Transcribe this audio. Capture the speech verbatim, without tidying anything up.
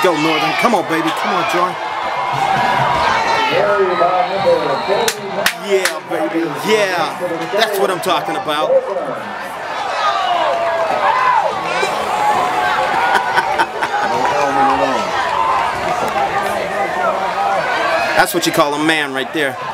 go, Northern. Come on, baby. Come on, Joy. Yeah, baby. Yeah. That's what I'm talking about. That's what you call a man right there.